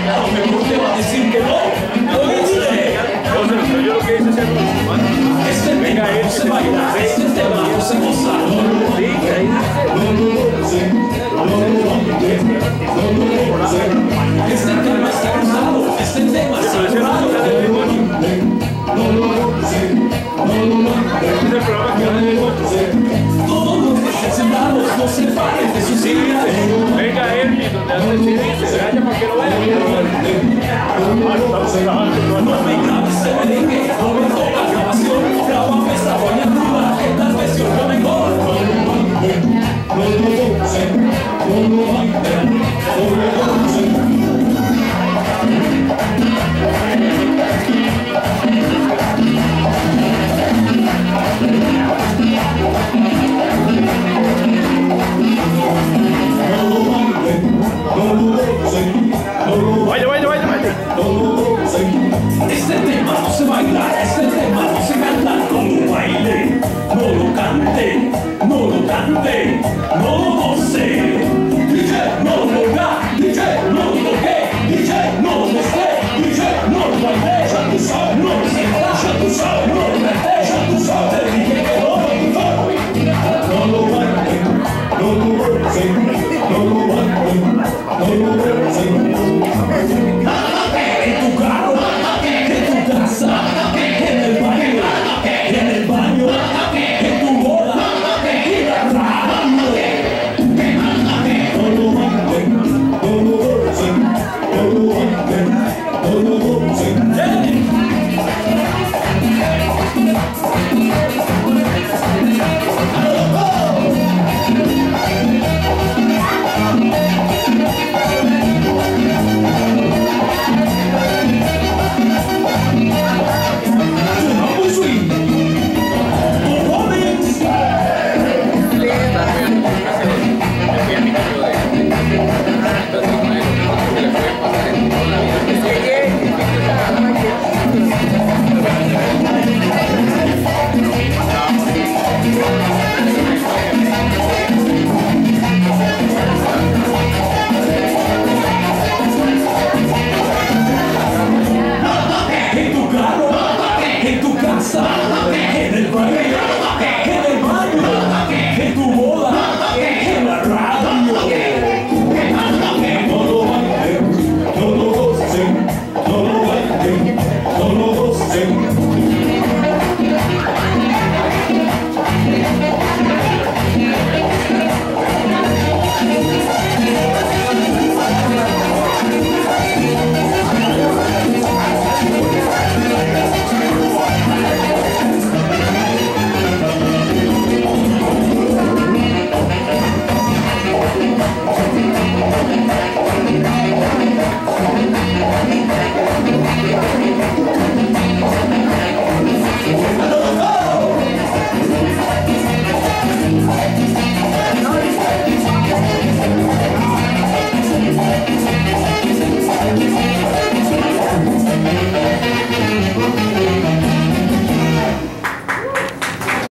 a lo mejor te va a decir que no. ¿Oíste? Yo lo que hice es hacerlo. Este tema no se baila, este tema no se goza. Sí, ahí Este tema está cruzado, este tema está cruzado. es el programa que van a Todos los desenlados no se paren de sus sillas. venga Hermi, donde hace silencio, se vaya para que lo vean. No me grabes ese merengue, no me toca grabación. Grábame esta joya cruda, que tal vez yo lo mejor. Vaya. Este tema no se baila, este tema no se canta. No lo baile, no lo cante, no lo cante, no lo goce. DJ, no lo haga, DJ, no lo toque, DJ, no lo mezcle, DJ, no lo baile. Ya tú sabes, no lo sientas, ya tú sabes, no lo